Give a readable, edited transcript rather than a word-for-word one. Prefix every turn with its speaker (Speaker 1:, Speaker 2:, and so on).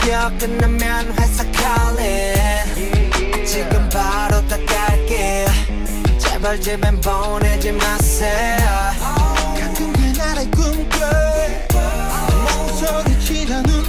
Speaker 1: 학교 끝나면 회사 calling 지금 바로 다 갈게 제발 집엔 보내지 마세요
Speaker 2: 같은 그날의 꿈꿔 멍청이 지난 후